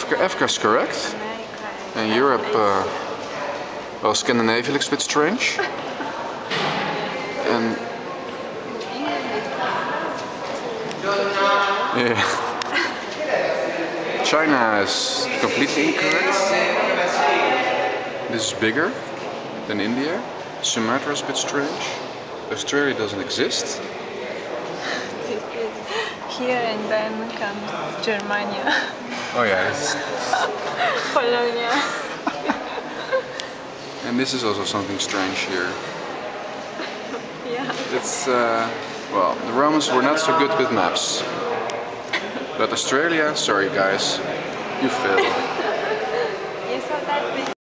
Africa's correct. And Europe, well, Scandinavia looks a bit strange. And yeah, China is completely incorrect. This is bigger than India. Sumatra is a bit strange. Australia doesn't exist. Here and then comes Germany. Oh yeah, this is... Polonia. And this is also something strange here. Yeah. It's, well, the Romans were not so good with maps. But Australia, sorry guys, you failed.